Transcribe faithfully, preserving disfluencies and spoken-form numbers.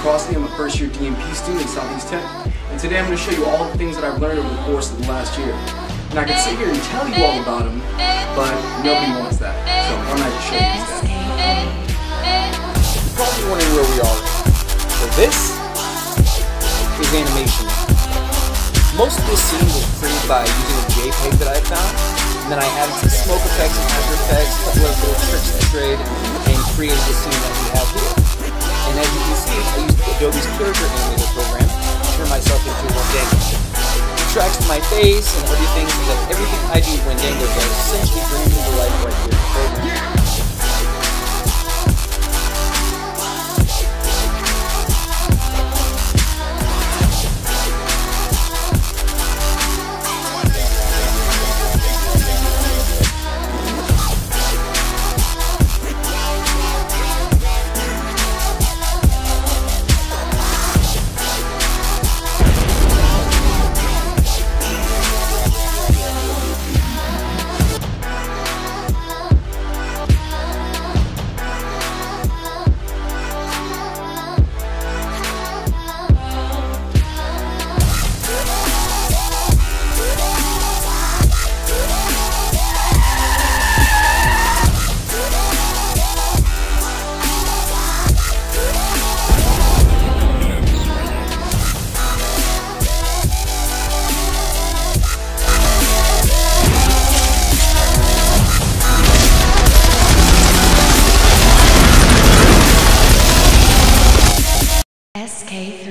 Crossley. I'm a first year D M P student at Southeast Tech, and today I'm going to show you all the things that I've learned over the course of the last year. And I can sit here and tell you all about them, but nobody wants that, so why don't I just show you instead. You're probably wondering where we are. So this is animation. Most of this scene was created by using a JPEG that I found, and then I added some smoke effects and After Effects, a couple of little tricks that I trade, and created the scene that we have here. And as you can see, I used Adobe's Character Animator program to turn myself into a Wendigo. It tracks my face and everything, so that everything I do Wendigo does essentially brings me to life right here in the program. S K